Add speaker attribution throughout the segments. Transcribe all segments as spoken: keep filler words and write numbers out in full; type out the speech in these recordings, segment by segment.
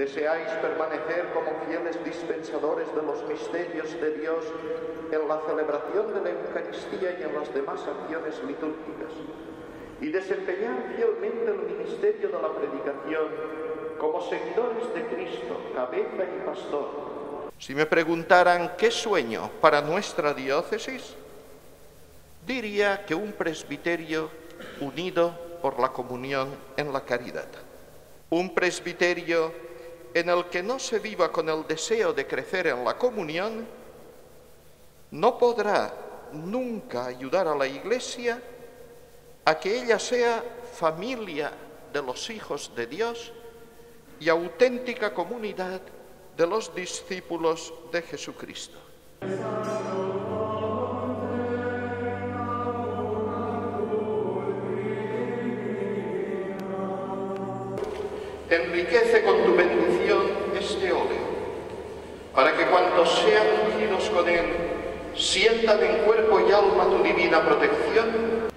Speaker 1: deseáis permanecer como fieles dispensadores de los misterios de Dios en la celebración de la Eucaristía y en las demás acciones litúrgicas, y desempeñar fielmente el ministerio de la predicación como seguidores de Cristo, cabeza y pastor. Si me preguntaran qué sueño para nuestra diócesis, diría que un presbiterio unido por la comunión en la caridad. Un presbiterio en el que no se viva con el deseo de crecer en la comunión, no podrá nunca ayudar a la Iglesia a que ella sea familia de los hijos de Dios y auténtica comunidad de los discípulos de Jesucristo. Enriquece con tu bendición este óleo, para que cuantos sean ungidos con él sientan en cuerpo y alma tu divina protección.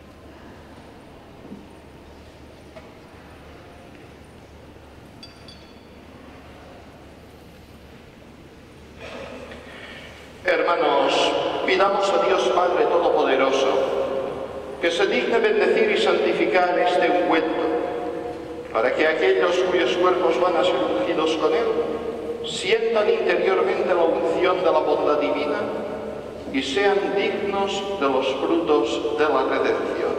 Speaker 1: Hermanos, pidamos a Dios Padre Todopoderoso que se digne bendecir y santificar este ungüento, para que aquellos cuyos cuerpos van a ser ungidos con él sientan interiormente la unción de la bondad divina y sean dignos de los frutos de la redención.